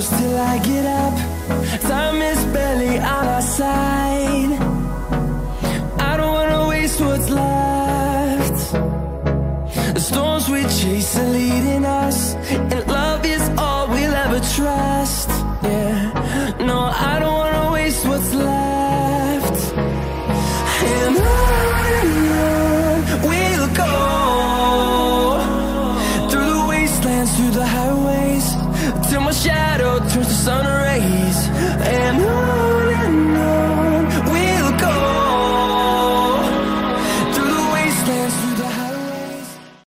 close till I get up. Time is barely on our side. I don't wanna waste what's left. The storms we chase are leading us, and love is all we'll ever trust. Yeah, no, I don't wanna waste what's left. And on we'll go, through the wastelands, through the highways, till my shadow turns to sun rays.